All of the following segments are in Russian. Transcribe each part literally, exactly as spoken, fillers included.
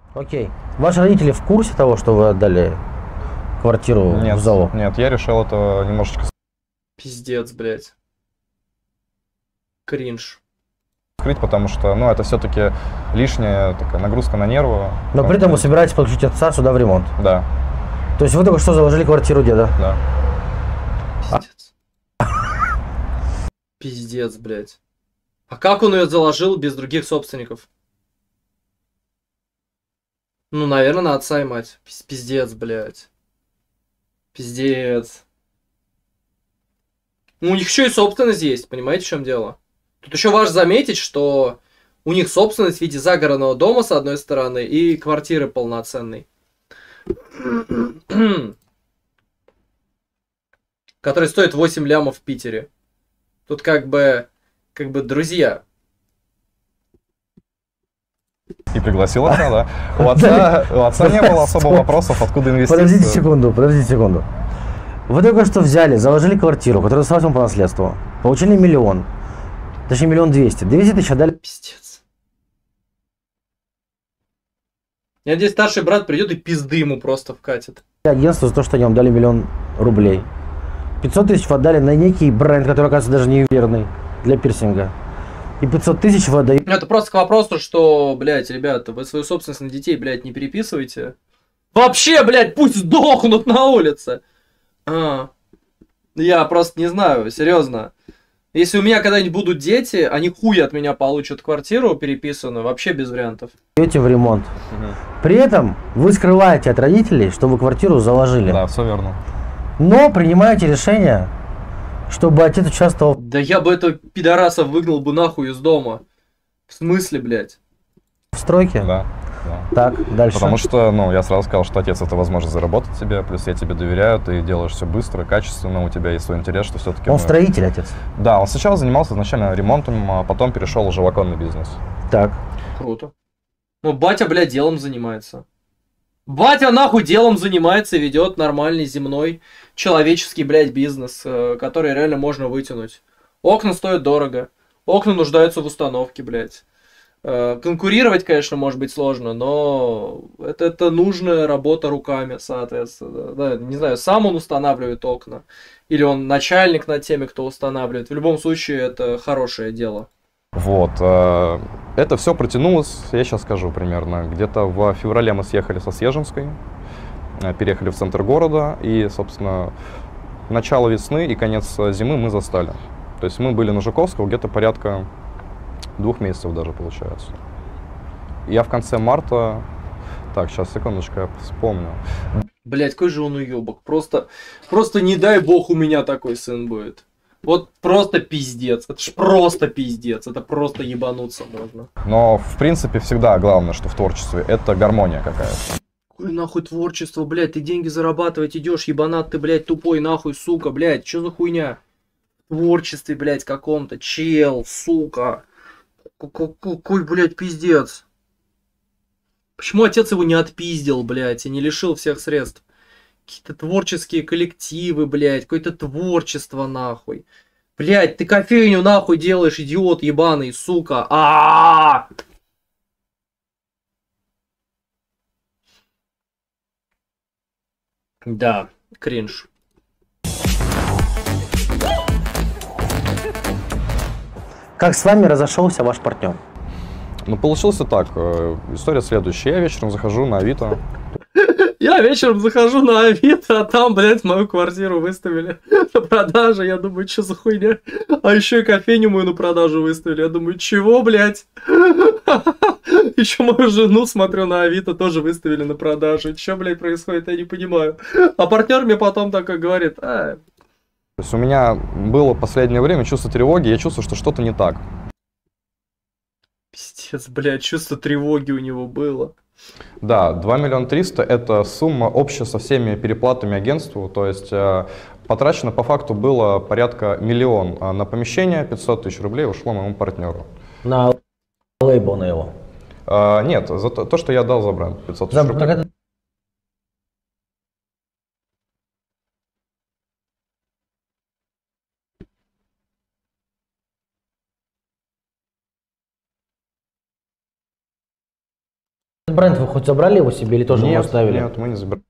Окей. Ваши родители в курсе того, что вы отдали квартиру Нет, в залог? нет, я решил это немножечко Пиздец, блядь. Кринж. скрыть, потому что, ну, это все-таки лишняя такая нагрузка на нервы. Но при этом вы собираетесь подключить отца сюда в ремонт. Да, То есть вы только что заложили квартиру деда? да. Пиздец. Пиздец, блядь. А как он ее заложил без других собственников? Ну, наверное, на отца и мать. Пиз- Пиздец, блядь. Пиздец. Ну, у них еще и собственность есть, понимаете, в чем дело? Тут еще важно заметить, что у них собственность в виде загородного дома, с одной стороны, и квартиры полноценной. Который стоит восемь лямов в Питере. Тут как бы, как бы, друзья. И пригласил отца, да. У отца, у отца не было особо вопросов, откуда инвестиции. Подождите секунду, подождите секунду. Вы только что взяли, заложили квартиру, которая досталась вам по наследству. Получили миллион. Точнее, миллион двести. двести тысяч отдали. Пиздец. Я надеюсь, старший брат придет и пизды ему просто вкатит. Агентству за то, что они вам дали миллион рублей. пятьсот тысяч вы отдали на некий бренд, который, оказывается, даже не верный для пирсинга. И пятьсот тысяч вы отдаете. Ну, это просто к вопросу, что, блядь, ребята, вы свою собственность на детей, блядь, не переписывайте. Вообще, блядь, пусть сдохнут на улице. А, я просто не знаю, серьезно. Если у меня когда-нибудь будут дети, они хуй от меня получат квартиру переписанную, вообще без вариантов. в ремонт. Мгм. При этом вы скрываете от родителей, что вы квартиру заложили. Да, все верно. Но принимаете решение, чтобы отец участвовал Да я бы этого пидораса выгнал бы нахуй из дома. В смысле, блядь? в стройке. Да, да. Так, дальше. Потому что, ну, я сразу сказал, что отец это возможность заработать тебе, плюс я тебе доверяю, ты делаешь все быстро, качественно, у тебя есть свой интерес, что все-таки... Он строитель, отец. Да, он сначала занимался изначально ремонтом, а потом перешел уже в оконный бизнес. Так. Круто. Ну, батя, блядь, делом занимается. Батя нахуй делом занимается и ведет нормальный земной человеческий, блядь, бизнес, э, который реально можно вытянуть. Окна стоят дорого. Окна нуждаются в установке, блядь. Э, конкурировать, конечно, может быть сложно, но это, это нужная работа руками, соответственно. Да, не знаю, сам он устанавливает окна. Или он начальник над теми, кто устанавливает. В любом случае, это хорошее дело. Вот. э, Это все протянулось, я сейчас скажу примерно, где-то в феврале мы съехали со Съеженской, э, переехали в центр города, и, собственно, начало весны и конец зимы мы застали. То есть мы были на Жуковского где-то порядка двух месяцев даже, получается. Я в конце марта... Так, сейчас, секундочку, я вспомню. Блять, какой же он уебок. Просто, просто не дай бог у меня такой сын будет. Вот просто пиздец. Это ж просто пиздец. Это просто ебануться можно. Но, в принципе, всегда главное, что в творчестве, это гармония какая-то. Какое нахуй творчество, блядь, ты деньги зарабатывать идешь, ебанат ты, блядь, тупой нахуй, сука, блядь, что за хуйня? В творчестве, блядь, каком-то, чел, сука. Какой, блядь, пиздец. Почему отец его не отпиздил, блядь, и не лишил всех средств? Какие-то творческие коллективы, блядь, какое-то творчество, нахуй. Блядь, ты кофейню нахуй делаешь, идиот ебаный, сука. А, -а, -а! Да, кринж. Как с вами разошелся ваш партнер? Ну, получился так. э, История следующая. Я вечером захожу на Авито. Я вечером захожу на Авито, а там, блядь, мою квартиру выставили на продажу. Я думаю, что за хуйня? А еще и кофейню мою на продажу выставили. Я думаю, чего, блядь? Еще мою жену, смотрю, на Авито тоже выставили на продажу. Что, блядь, происходит, я не понимаю. А партнер мне потом так и говорит: а, То есть у меня было в последнее время чувство тревоги, я чувствую, что что-то не так. пиздец, блядь, чувство тревоги у него было. Да, два миллиона триста это сумма общая со всеми переплатами агентству, то есть э, потрачено по факту было порядка миллион, а на помещение пятьсот тысяч рублей ушло моему партнеру. На лейбл на его. А, нет, за то, то, что я дал за бренд, пятьсот тысяч За- рублей. так это- бренд вы хоть забрали его себе или тоже Нет, его оставили? нет, мы не забираем.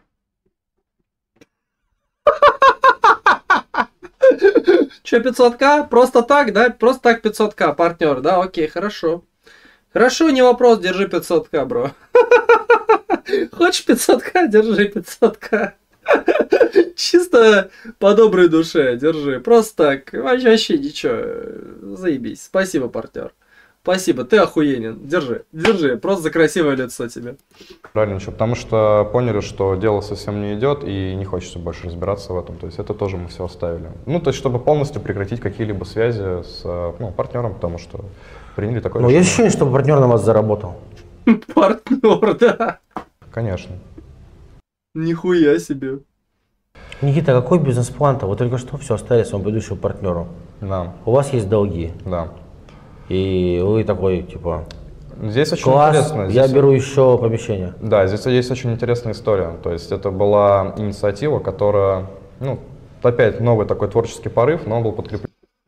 Че, пятьсот ка? Просто так, да? Просто так пятьсот ка, партнер, да? Окей, хорошо. Хорошо, не вопрос, держи пятьсот ка, бро. Хочешь пятьсот ка, держи пятьсот ка. Чисто по доброй душе, держи. Просто так, вообще ничего. Заебись. Спасибо, партнер. Спасибо, ты охуенен. Держи, держи. Просто за красивое лицо тебе. Правильно, еще, потому что поняли, что дело совсем не идет и не хочется больше разбираться в этом. То есть это тоже мы все оставили. Ну, то есть, чтобы полностью прекратить какие-либо связи с ну, партнером, потому что приняли такое Ну, решение. есть ощущение, что партнер на вас заработал. Партнер, да. Конечно. Нихуя себе. Никита, а какой бизнес-план-то? Вы только что все оставили своему предыдущему партнеру. Да, У вас есть долги. да. И вы такой, типа, Здесь очень класс, интересно. я Здесь- беру еще помещение. Да, здесь есть очень интересная история. То есть это была инициатива, которая, ну, опять новый такой творческий порыв, но он был подкреплен.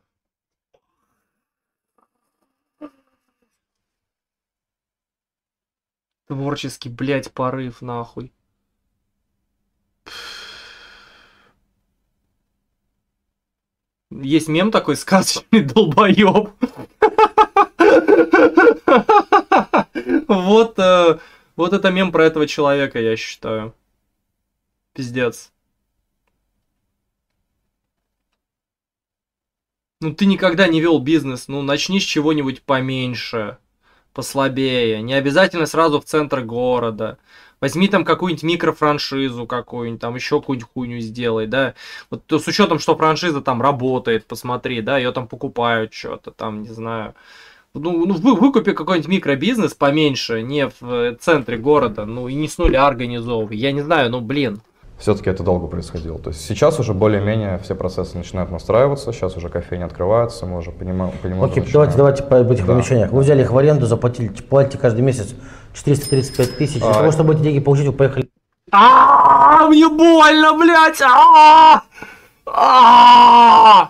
Творческий, блядь, порыв, нахуй. Есть мем такой, сказочный долбоеб. Вот, э, вот это мем про этого человека, я считаю. Пиздец. Ну ты никогда не вел бизнес, ну начни с чего-нибудь поменьше, послабее. Не обязательно сразу в центр города. Возьми там какую-нибудь микрофраншизу какую-нибудь, там еще какую-нибудь хуйню сделай, да. Вот то с учетом, что франшиза там работает, посмотри, да, ее там покупают что-то, там, не знаю. Ну, ну вы, выкупи какой-нибудь микробизнес поменьше, не в центре города, ну и не с нуля организовывай. Я не знаю, ну блин. Все-таки это долго происходило. То есть сейчас уже более-менее все процессы начинают настраиваться, сейчас уже кофейни открываются, мы уже понимаем. Окей, давайте, давайте по этих Да. помещениях. Вы взяли их в аренду, заплатили, платите каждый месяц четыреста тридцать пять тысяч. Для А. того, чтобы эти деньги получить, вы поехали. А, мне больно, блядь! А! А!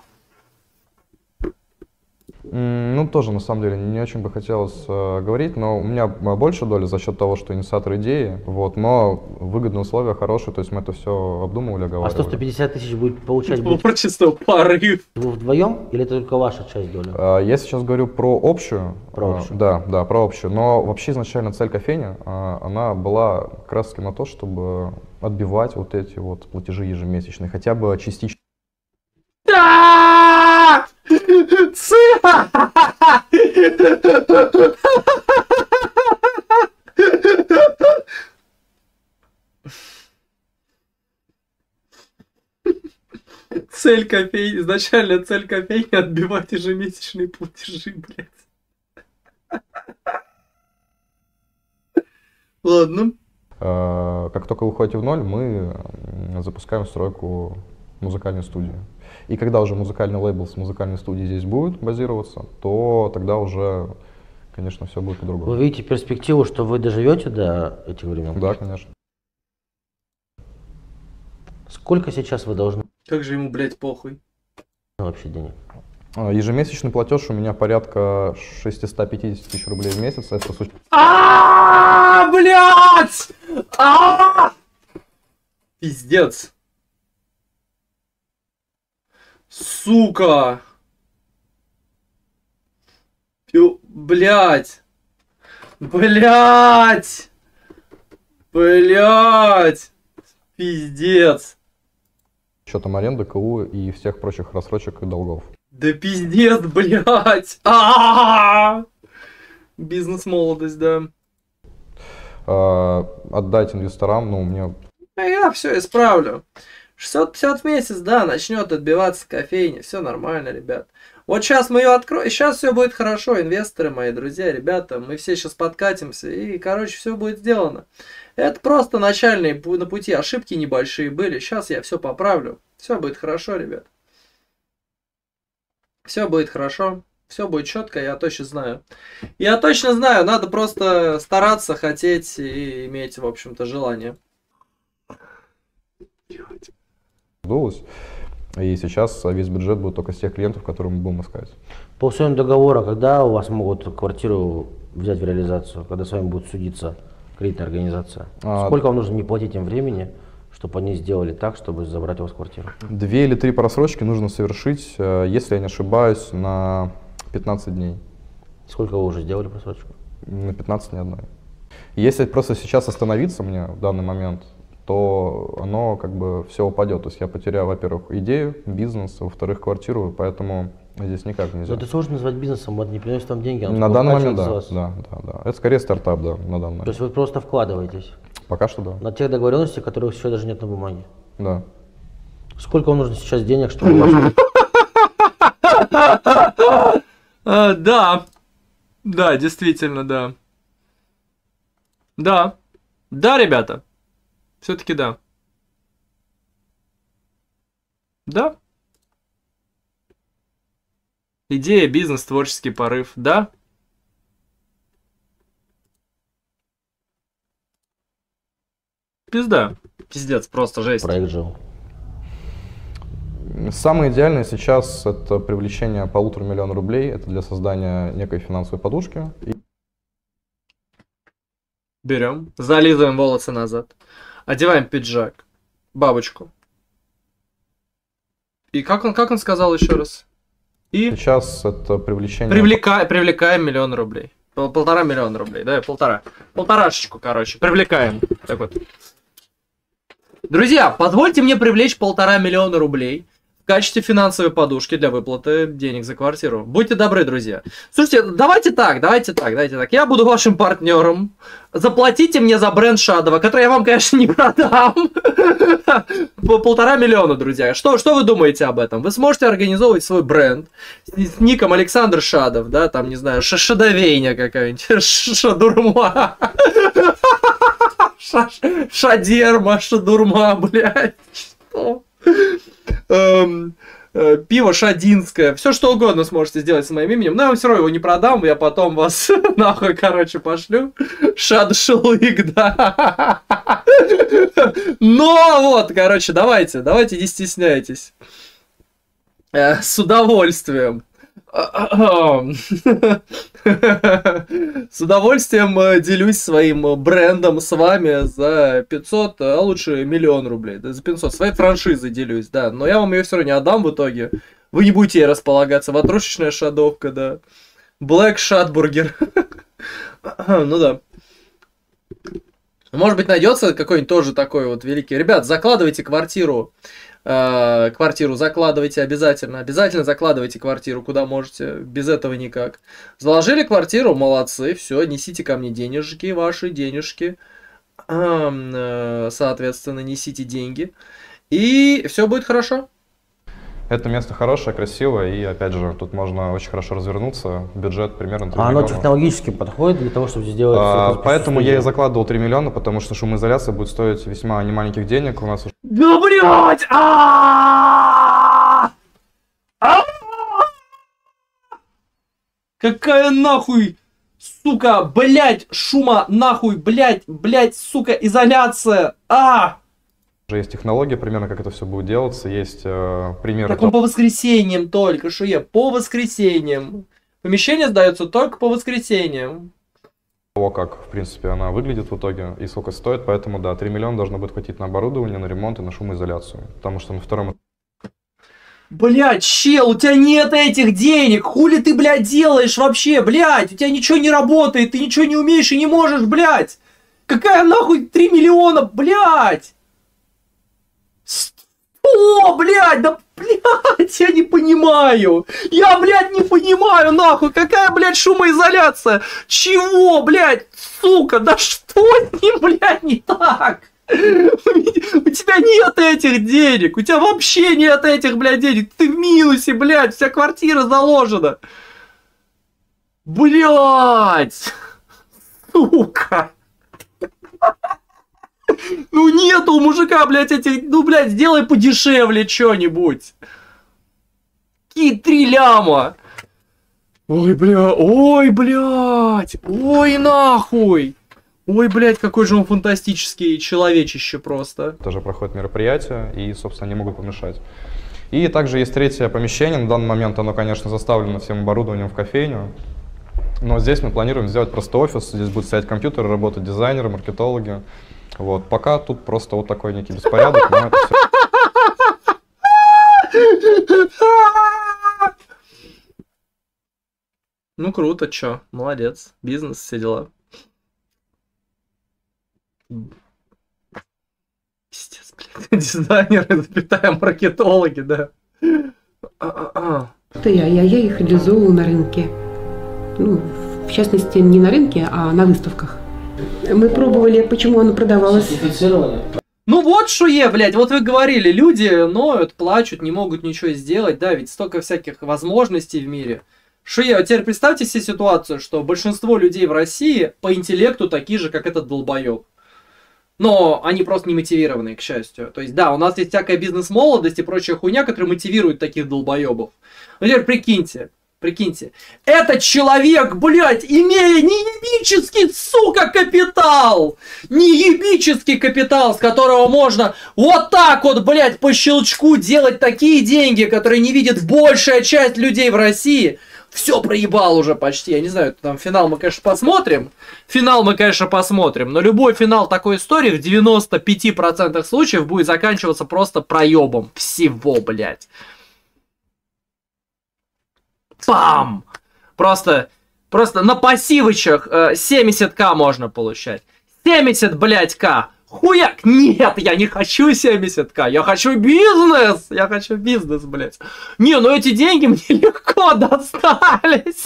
М, Ну, тоже, на самом деле, не очень бы хотелось э, говорить, но у меня м, больше доли за счет того, что инициатор идеи, вот, но выгодные условия хорошие, то есть мы это все обдумывали, А оговаривали. сто сто пятьдесят тысяч будет получать будете Творчество, порыв. вы вдвоем или это только ваша часть доли? А, Я сейчас говорю про общую. Про а, общую. Да, да, про общую. Но вообще изначально цель кофейни, а, она была как раз таки на то, чтобы отбивать вот эти вот платежи ежемесячные, хотя бы частично. А! Цы- Цель кофейни, изначально цель кофейни отбивать ежемесячные платежи, блядь. Ладно. А, Как только выходите в ноль, мы м, запускаем стройку музыкальной студии. И когда уже музыкальный лейбл с музыкальной студией здесь будет базироваться, то тогда уже, конечно, все будет Вы по-другому. видите перспективу, что вы доживете до этих времен? Да, конечно. Сколько сейчас вы должны Как же ему, блядь, похуй. вообще денег? А, Ежемесячный платеж у меня порядка шестьсот пятьдесят тысяч рублей в месяц. Это с уч- А, блядь! А! Пиздец. Сука. Пю- Блядь. Блядь. Блядь. Пиздец. учетом аренды, КУ и всех прочих рассрочек и долгов. Да пиздец, блядь. А! Бизнес-молодость, да. А, Отдать инвесторам, ну, мне А я все исправлю. шестьсот пятьдесят в месяц, да, начнет отбиваться кофейня. Все нормально, ребят. Вот сейчас мы ее откроем. Сейчас все будет хорошо, инвесторы мои, друзья, ребята. Мы все сейчас подкатимся. И, короче, все будет сделано. Это просто начальные пу- на пути ошибки небольшие были. Сейчас я все поправлю. Все будет хорошо, ребят. Все будет хорошо. Все будет четко, я точно знаю. Я точно знаю, надо просто стараться, хотеть и иметь, в общем-то, желание. сдулось. И сейчас весь бюджет будет только с тех клиентов, которые мы будем искать. По условиям договора, когда у вас могут квартиру взять в реализацию, когда с вами будут судиться кредитная организация. А, Сколько вам нужно не платить им времени, чтобы они сделали так, чтобы забрать у вас квартиру? Две или три просрочки нужно совершить, если я не ошибаюсь, на пятнадцать дней. Сколько вы уже сделали просрочку? На пятнадцать ни одной. Если просто сейчас остановиться мне в данный момент, то оно как бы все упадет. То есть я потеряю, во-первых, идею, бизнес, во-вторых, квартиру, поэтому здесь никак нельзя. Но это сложно назвать бизнесом, это не приносит вам деньги. На данный момент, да, да, да, да. Это скорее стартап, да, на данный момент. То есть вы просто вкладываетесь? Пока что да. На тех договоренностях, которых еще даже нет на бумаге? Да. Сколько вам нужно сейчас денег, чтобы... ваш- А, Да. Да, действительно, да. Да. Да, ребята. Все-таки да. Да. Идея, бизнес, творческий порыв. Да. Пизда. Пиздец, просто жесть. Проект жил. Самое идеальное сейчас это привлечение полутора миллиона рублей. Это для создания некой финансовой подушки. И Берем, зализываем волосы назад, одеваем пиджак, бабочку. И как он, как он сказал еще раз? И сейчас это привлечение... привлека, привлекаем миллион рублей. Пол- Полтора миллиона рублей, да, полтора. Полторашечку, короче, привлекаем. Так вот. Друзья, позвольте мне привлечь полтора миллиона рублей в качестве финансовой подушки для выплаты денег за квартиру. Будьте добры, друзья. Слушайте, давайте так, давайте так, давайте так. Я буду вашим партнером. Заплатите мне за бренд Шадова, который я вам, конечно, не продам. По полтора миллиона, друзья. Что, что вы думаете об этом? Вы сможете организовывать свой бренд с ником Александр Шадов, да, там, не знаю, ш- шадовейня какая-нибудь, ш- шадурма. Ша- Шадерма, шадурма, блядь. Что? Эм, э, пиво шадинское, все что угодно сможете сделать с моим именем, но я вам все равно его не продам, я потом вас нахуй, короче, пошлю. Шадшилык, да. Но вот, короче, давайте, давайте, не стесняйтесь. Э, с удовольствием. С удовольствием э, делюсь своим э, брендом с вами за пятьсот, а лучше миллион рублей. Да, за пятьсот. Своей франшизой делюсь, да. Но я вам ее все равно не отдам в итоге. Вы не будете ей располагаться. Ватрушечная шадовка, да. Блэк Шатбургер. Ну да. Может быть, найдется какой-нибудь тоже такой вот великий. Ребят, закладывайте квартиру. Э, квартиру закладывайте обязательно. Обязательно закладывайте квартиру, куда можете. Без этого никак. Заложили квартиру, молодцы. Все, несите ко мне денежки, ваши денежки. Э, соответственно, несите деньги. И все будет хорошо. Это место хорошее, красивое, и опять же, тут можно очень хорошо развернуться. Бюджет примерно три А оно миллиона. технологически подходит для того, чтобы сделать... А, эту поэтому я и студию? закладывал три миллиона, потому что шумоизоляция будет стоить весьма немаленьких денег. У нас уже Да блять! А! А! Какая нахуй, сука, блять, шума, нахуй, блять, блять, сука, изоляция. А! есть технология, примерно как это все будет делаться. Есть э, примеры Так он по воскресеньям только, что я, по воскресеньям. Помещение сдается только по воскресеньям. того, как, в принципе, она выглядит в итоге и сколько стоит. Поэтому, да, три миллиона должно будет хватить на оборудование, на ремонт и на шумоизоляцию. Потому что на втором... Блядь, чел, у тебя нет этих денег, хули ты, блядь, делаешь вообще, блядь, у тебя ничего не работает, ты ничего не умеешь и не можешь, блядь. Какая нахуй три миллиона, блядь. О, блядь, да, блядь, я не понимаю. Я, блядь, не понимаю, нахуй, какая, блядь, шумоизоляция. Чего, блядь, сука, да что с ним, блядь, не так? У тебя нет этих денег, у тебя вообще нет этих, блядь, денег. Ты в минусе, блядь, вся квартира заложена. Блядь, сука. Ну нету у мужика, блядь, этих... Ну, блядь, сделай подешевле что-нибудь. Какие три ляма. Ой, бля, ой, блядь. Ой, нахуй. Ой, блядь, какой же он фантастический человечище просто. Тоже проходит мероприятие, и, собственно, не могут помешать. И также есть третье помещение. На данный момент оно, конечно, заставлено всем оборудованием в кофейню. Но здесь мы планируем сделать просто офис, здесь будут стоять компьютеры, работать дизайнеры, маркетологи. Вот. Пока тут просто вот такой некий беспорядок, но это все... Ну круто, чё, молодец, бизнес, все дела. Пиздец, блядь, дизайнеры, запятая, маркетологи, да. Это я, я, я их реализовываю на рынке. Ну, в частности, не на рынке, а на выставках. Мы пробовали, почему оно продавалось. Ну вот шуе, блядь, вот вы говорили, люди ноют, плачут, не могут ничего сделать, да, ведь столько всяких возможностей в мире. Шуе, вот теперь представьте себе ситуацию, что большинство людей в России по интеллекту такие же, как этот долбоёб. Но они просто не мотивированные, к счастью. То есть, да, у нас есть всякая бизнес-молодость и прочая хуйня, которая мотивирует таких долбоёбов. Ну теперь прикиньте, прикиньте. Этот человек, блядь, имея неебический, сука, капитал! Неебический капитал, с которого можно вот так вот, блядь, по щелчку делать такие деньги, которые не видит большая часть людей в России. Все проебал уже почти. Я не знаю, там финал мы, конечно, посмотрим. Финал мы, конечно, посмотрим. Но любой финал такой истории в девяноста пяти процентах случаев будет заканчиваться просто проебом. Всего, блядь. Пам! Просто, просто на пассивычах э, семьдесят тысяч можно получать. семьдесят, блядь, к. Хуяк! Нет, я не хочу семьдесят тысяч, я хочу бизнес! Я хочу бизнес, блядь. Не, ну эти деньги мне легко достались.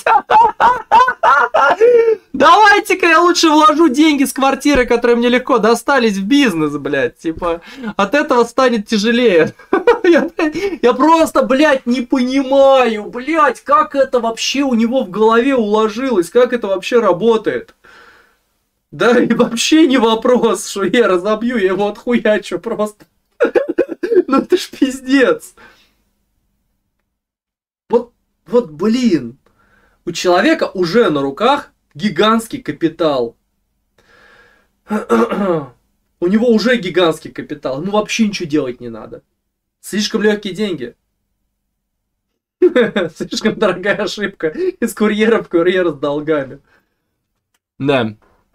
Давайте-ка я лучше вложу деньги с квартиры, которые мне легко достались, в бизнес, блядь. Типа, от этого станет тяжелее. Я, я просто, блядь, не понимаю, блядь, как это вообще у него в голове уложилось, как это вообще работает. Да и вообще не вопрос, что я разобью, я его отхуячу просто. Ну это ж пиздец. Вот, вот, блин. У человека уже на руках гигантский капитал. У него уже гигантский капитал. Ну вообще ничего делать не надо. Слишком легкие деньги. Слишком дорогая ошибка. Из курьера в курьер с долгами. Да.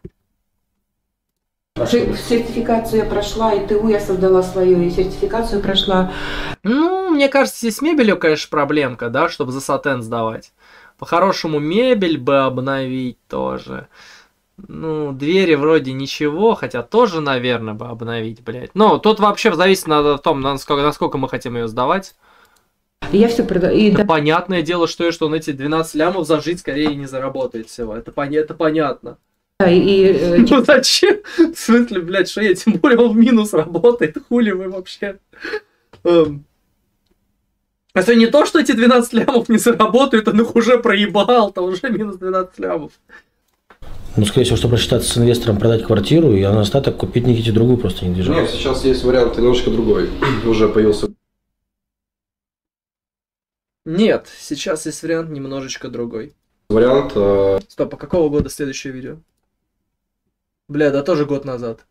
Сертификацию я прошла, и ТУ я создала свою, и сертификацию прошла. Ну, мне кажется, здесь с мебелью, конечно, проблемка, да, чтобы за сатен сдавать. По-хорошему, мебель бы обновить тоже. Ну, двери вроде ничего, хотя тоже, наверное, бы обновить, блядь. Ну, тут вообще зависит от того, насколько, насколько мы хотим ее сдавать. И я все продала. И да, да... Понятное дело, что, что он эти двенадцать лямов зажить скорее не заработает всего. Это, пон... это понятно. И, и, ну зачем? В смысле, блядь, что я, тем более он в минус работает, хули вы вообще. Эм. А если не то, что эти двенадцать лямов не заработают, он их уже проебал, то уже минус двенадцать лямов. Ну, скорее всего, чтобы рассчитаться с инвестором, продать квартиру, и на остаток купить некие другую просто недвижимость. Нет, сейчас есть вариант немножко другой. Уже появился. Нет, сейчас есть вариант немножечко другой. Вариант... Э... Стоп, а какого года следующее видео? Бля, да тоже год назад.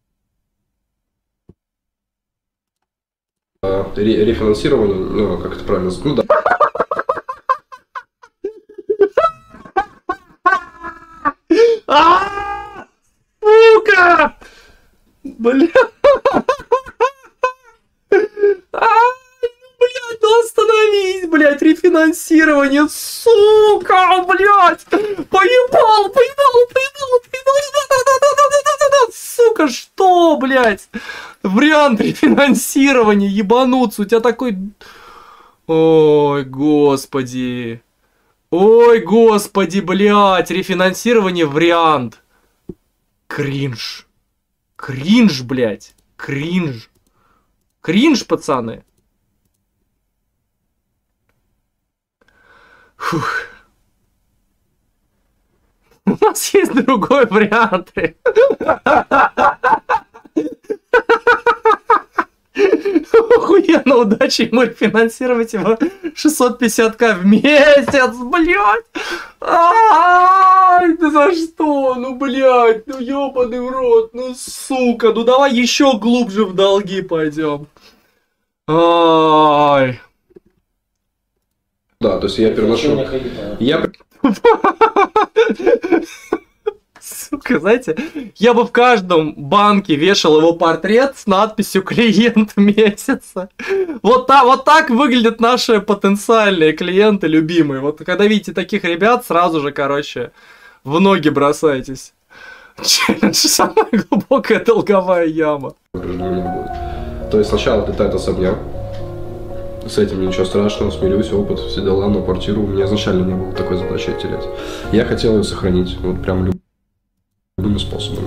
Ре рефинансирование, ну, как это правильно сказать, ну да. А, сука! Бля. Блядь, ну остановись, блядь, рефинансирование, сука, блядь! Поебал, поебал, поебал, поебал, сука, что, блядь? Вариант рефинансирования, ебануться, у тебя такой... Ой, господи. Ой, господи, блядь, рефинансирование вариант. Кринж. Кринж, блядь, кринж. Кринж, пацаны. Фух. У нас есть другой вариант. Охуенно, удачи ему рефинансировать его шестьсот пятьдесят тысяч в месяц, блядь. Ай, да за что? Ну, блядь, ну ёбаный в рот, ну, сука. Ну, давай еще глубже в долги пойдем. Ай. Да, то есть я переношу... Я... Сука, знаете, я бы в каждом банке вешал его портрет с надписью «Клиент месяца». Вот, та, вот так выглядят наши потенциальные клиенты, любимые. Вот когда видите таких ребят, сразу же, короче, в ноги бросайтесь. Челлендж – самая глубокая долговая яма. То есть сначала летает особняк. С этим ничего страшного, смирюсь, опыт, все дела, но квартиру у меня изначально не было такой задачи терять. Я хотел ее сохранить, вот прям люб... любыми способами.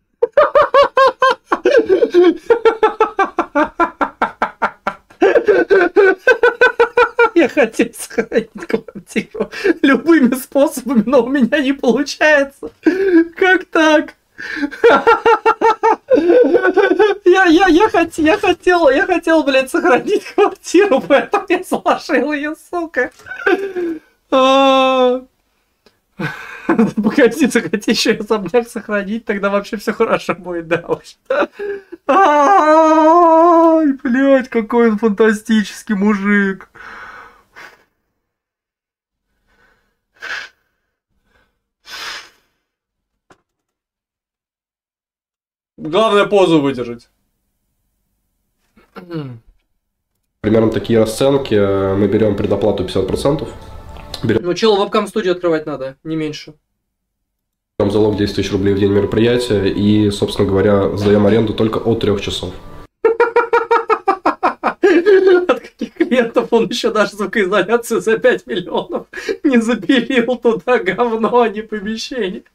Я хотел сохранить квартиру любыми способами, но у меня не получается. Как так? Я, я, я, хот, я хотел, я хотел, блядь, сохранить квартиру, поэтому я сложил ее, сука. А... Погоди, захоти еще особняк сохранить, тогда вообще все хорошо будет, да уж. Ай, блядь, какой он фантастический мужик. Главное позу выдержать. Примерно такие расценки. Мы берем предоплату пятьдесят процентов. Берем Ну, чел, вебкам-студию открывать надо, не меньше. залог десять тысяч рублей в день мероприятия и, собственно говоря, сдаем аренду только от трех часов. От каких клиентов он еще даже звукоизоляцию за пять миллионов не запилил туда говно, а не помещение.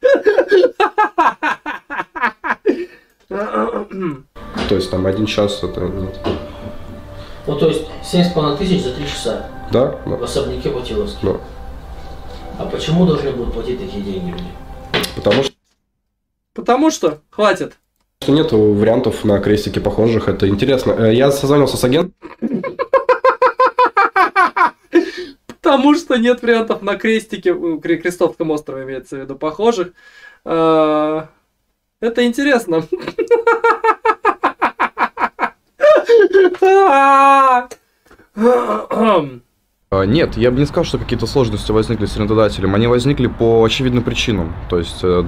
То есть там один час это нет. Ну, то есть семь с половиной тысяч за три часа Да? Да. в особняке Путиловске. Да. А почему должны будут платить такие деньги люди? Потому что Потому что хватит. нет вариантов на крестике похожих. Это интересно. Я созвонился с агентом. Потому что нет вариантов на крестике, ну, Крестовском острове имеется в виду, похожих. Это интересно. Нет, я бы не сказал, что какие-то сложности возникли с арендодателем. Они возникли по очевидным причинам. То есть... э,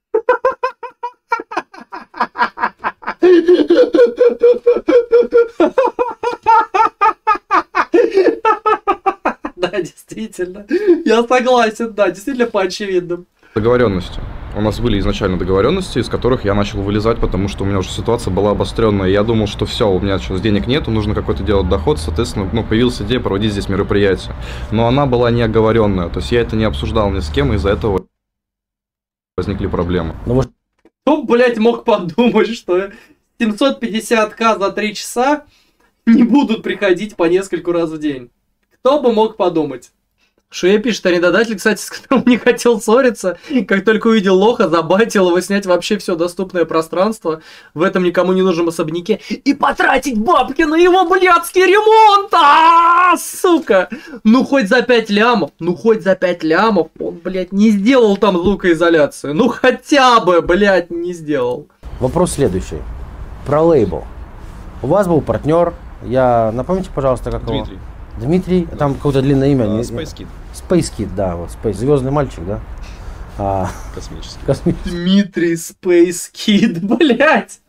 Да, действительно. Я согласен, да, действительно по очевидным. договоренности. У нас были изначально договоренности, из которых я начал вылезать, потому что у меня уже ситуация была обостренная. Я думал, что все, у меня сейчас денег нету, нужно какой-то делать доход, соответственно, ну, появилась идея проводить здесь мероприятие. Но она была не оговоренная, то есть я это не обсуждал ни с кем, и из-за этого возникли проблемы. Ну, может, Кто, блядь, мог подумать, что семьсот пятьдесят тысяч за три часа не будут приходить по нескольку раз в день? Кто бы мог подумать? Шуя пишет, арендодатель, кстати, с которым не хотел ссориться, как только увидел лоха, забайтил его снять вообще все доступное пространство в этом никому не нужном особняке и потратить бабки на его блядский ремонт! А, сука! Ну хоть за пять лямов, ну хоть за пять лямов он, блядь, не сделал там звукоизоляцию. Ну хотя бы, блядь, не сделал. вопрос следующий. Про лейбл. У вас был партнер. Я... Напомните, пожалуйста, как его? Дмитрий. Дмитрий, там какое-то длинное имя. не- Space Kid. Space Kid, да, вот Space, звездный мальчик, да? А, Космический. космический. Дмитрий Space Kid, блядь!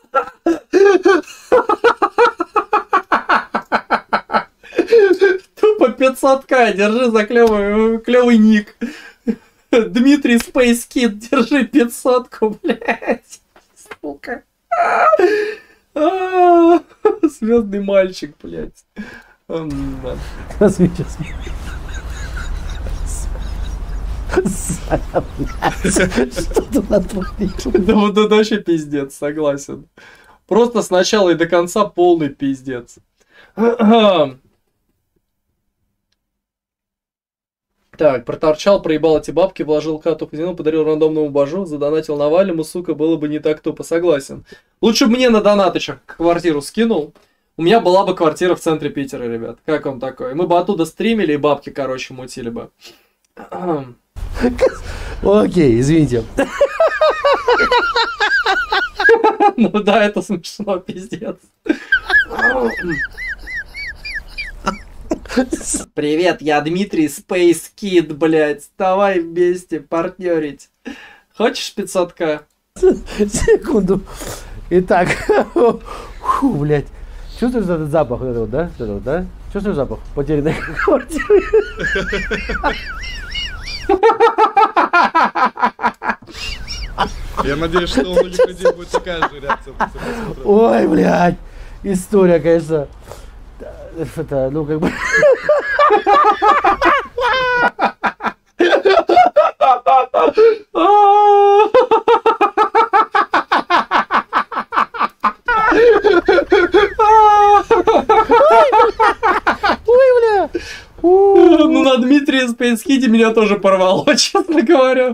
Тупо пятьсот тысяч, держи за клевый, клевый ник. Дмитрий Space Kid, держи пятьсотку, блядь. Сука. Звездный мальчик, блядь. М, да. Космический. Саня, блядь, что ты натворил? Да вот это вообще пиздец, согласен. Просто с начала и до конца полный пиздец. Так, проторчал, проебал эти бабки, вложил кату в казино, подарил рандомному бажу, задонатил Навальному, сука, было бы не так тупо, согласен. Лучше бы мне на донатычах квартиру скинул. У меня была бы квартира в центре Питера, ребят. Как вам такое? Мы бы оттуда стримили и бабки, короче, мутили бы. Окей, извините. Ну да, это смешно, пиздец. Привет, я Дмитрий Space Kid, блядь. Давай вместе партнерить. Хочешь пятьсот ка? Секунду. Итак, фу, блядь. Чувствуешь этот запах, вот этот, да? Вот этот, да? Чувствуешь запах потерянной квартиры? Я надеюсь, что у многих людей будет такая же реакция. Ой, блядь. История, конечно. Это, ну, как бы... Ой, бля. Ну, на Дмитрия Space Kid меня тоже порвало, честно говоря.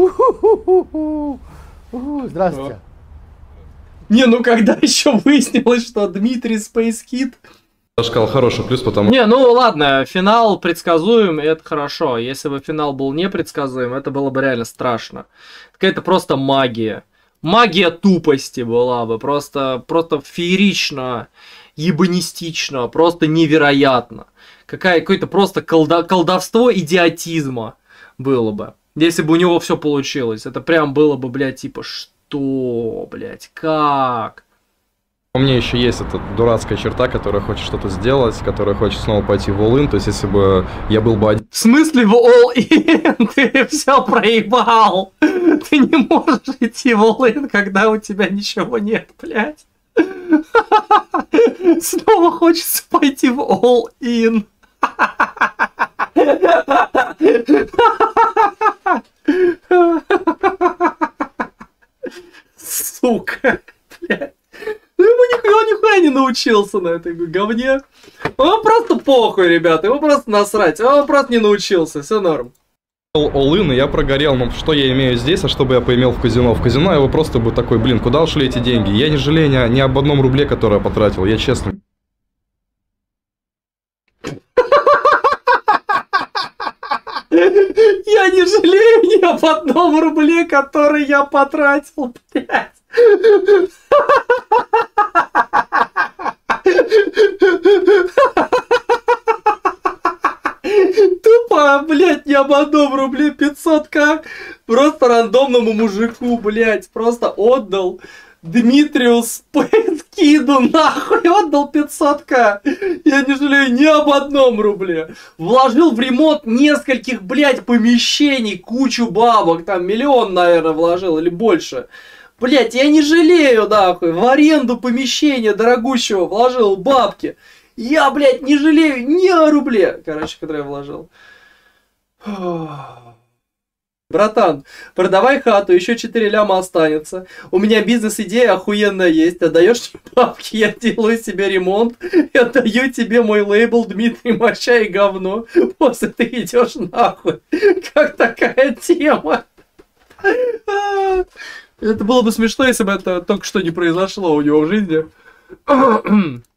Здравствуйте. Не, ну когда еще выяснилось, что Дмитрий Space Kid... Я сказал хороший плюс, потому Не, ну ладно, финал предсказуем, и это хорошо. Если бы финал был непредсказуем, это было бы реально страшно. Какая-то просто магия. Магия тупости была бы. Просто, просто феерично, ебанистично, просто невероятно. Какая, какое-то просто колда, колдовство идиотизма было бы. Если бы у него все получилось. Это прям было бы, блядь, типа, что, блядь, как? У меня еще есть эта дурацкая черта, которая хочет что-то сделать, которая хочет снова пойти в all-in. То есть, если бы я был бы один... В смысле в all-in? Ты все проебал. Ты не можешь идти в all-in, когда у тебя ничего нет, блядь. Снова хочется пойти в all-in. Сука, блядь. Ну ему нихуя, нихуя не научился на этой говне. Он просто похуй, ребята, ему просто насрать. Он просто не научился, все норм. All-in, и я прогорел, ну что я имею здесь, а что бы я поимел в казино? В казино я бы просто бы такой, блин, куда ушли эти деньги? Я не жалею ни, ни об одном рубле, который я потратил, я честно. Я не жалею ни об одном рубле, который я потратил, блядь. Тупо, блядь, ни об одном рубле пятьсот ка. Просто рандомному мужику, блядь, просто отдал Дмитрию Space Kid'у, нахуй, отдал пятьсот ка. Я не жалею ни об одном рубле. Вложил в ремонт нескольких, блядь, помещений, кучу бабок, там миллион, наверное, вложил или больше. Блядь, я не жалею, нахуй, в аренду помещения дорогущего вложил бабки. Я, блядь, не жалею ни о рубле, короче, который я вложил. Братан, продавай хату, еще четыре ляма останется. У меня бизнес-идея охуенная есть. Отдаешь мне бабки, я делаю себе ремонт. И отдаю тебе мой лейбл Дмитрий Моча и говно. После ты идешь нахуй. Как такая тема? Это было бы смешно, если бы это только что не произошло у него в жизни.